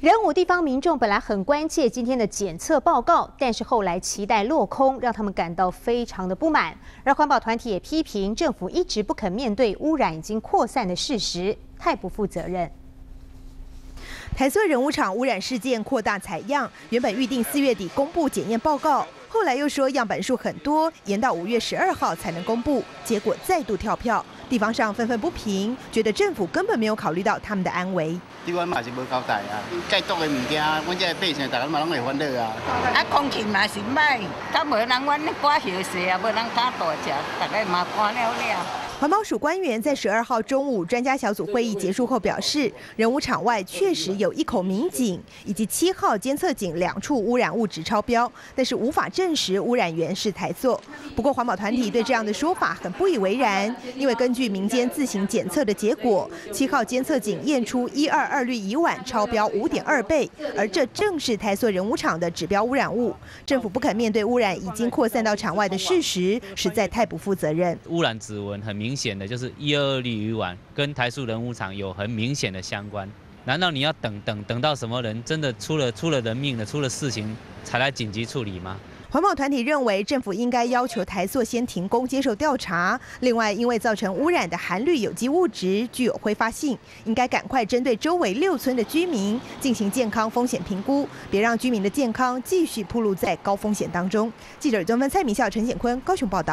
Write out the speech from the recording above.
仁武地方民众本来很关切今天的检测报告，但是后来期待落空，让他们感到非常的不满。而环保团体也批评政府一直不肯面对污染已经扩散的事实，太不负责任。 台塑仁武厂污染事件扩大采样，原本预定4月底公布检验报告，后来又说样本数很多，延到5月12号才能公布，结果再度跳票。地方上愤愤不平，觉得政府根本没有考虑到他们的安危。 阮嘛是无交代啊，该毒的物件，阮这百姓大家嘛拢会烦恼啊。 空气嘛是歹，敢无人阮刮叶水啊，无人敢大食，大家嘛看了了。 环保署官员在12号中午专家小组会议结束后表示，仁武厂外确实有1口明井以及7号监测井2处污染物质超标，但是无法证实污染源是台塑。不过环保团体对这样的说法很不以为然，因为根据民间自行检测的结果，7号监测井验出122氯乙烷超标5.2倍，而这正是台塑仁武厂的指标污染物。政府不肯面对污染已经扩散到厂外的事实，实在太不负责任。 污染指纹很明显的就是122氯乙烷跟台塑仁武厂有很明显的相关。难道你要等到什么人真的出了人命了，出了事情才来紧急处理吗？ 环保团体认为，政府应该要求台塑先停工接受调查。另外，因为造成污染的含氯有机物质具有挥发性，应该赶快针对周围6村的居民进行健康风险评估，别让居民的健康继续暴露在高风险当中。记者周文、蔡明孝、陈显坤高雄报道。